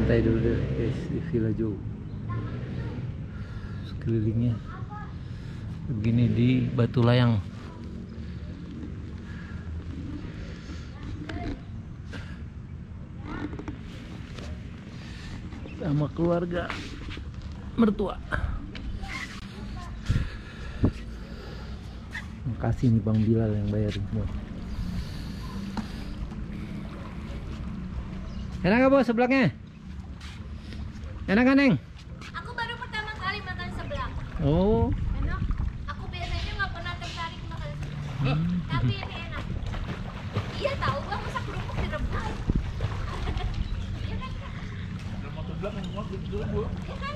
santai dulu deh guys di Villa Jo. Sekelilingnya begini di Batu Layang. Sama keluarga mertua. Makasih nih Bang Bilal yang bayarin semua. Enak gak bos seblaknya? Enak kan Neng? Aku baru pertama kali makan seblak. Oh. Enak. Aku biasanya nggak pernah tertarik makan seblak. Tapi ini enak. Iya tahu bang, masa kerupuk direbus. Iya kan? Mau seblak yang mau dulu. Iya kan?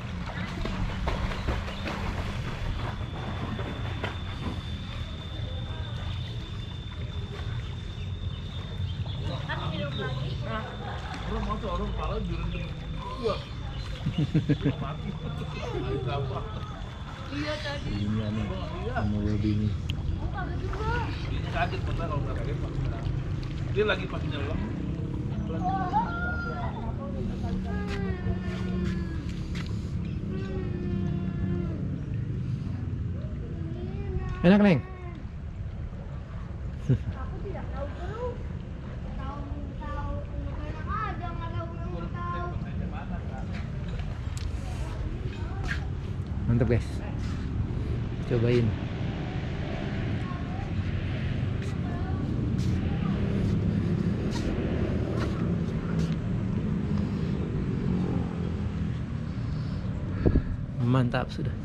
Kan minum lagi. Orang mau tuh orang pala jurang gua. Mati. Berapa? Iya tadi. Ini aneh sama babi ini. Bukan juga. Dia kaget bener kalau nggak kaget Pak. Dia lagi pas nyelam. Enak Neng? Aku tidak tahu dulu. Tahu enak aja nggak tahu. Mantap guys. Cobain. Mantap sudah.